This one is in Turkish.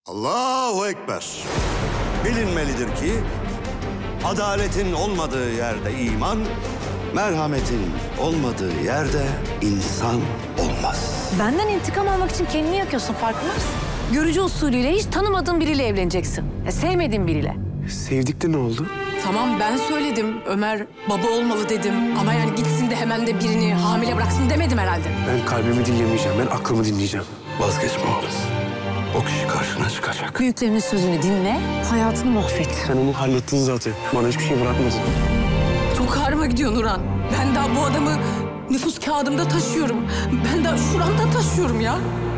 Allahu Ekber. Bilinmelidir ki adaletin olmadığı yerde iman, merhametin olmadığı yerde insan olmaz. Benden intikam almak için kendini yakıyorsun, farkında mısın? Görücü usulüyle hiç tanımadığın biriyle evleneceksin. Sevmediğin biriyle. Sevdik de ne oldu? Tamam ben söyledim. Ömer baba olmalı dedim. Ama yani gitsin de hemen de birini hamile bıraksın demedim herhalde. Ben kalbimi dinlemeyeceğim, ben aklımı dinleyeceğim. Vazgeçme oğlum. O kişi karşına çıkacak. Büyüklerinin sözünü dinle, hayatını mahvet. Sen onu hallettin zaten. Bana hiçbir şey bırakmadın. Çok ağrıma gidiyor Nurhan. Ben daha bu adamı nüfus kağıdımda taşıyorum. Ben daha şuramda taşıyorum ya.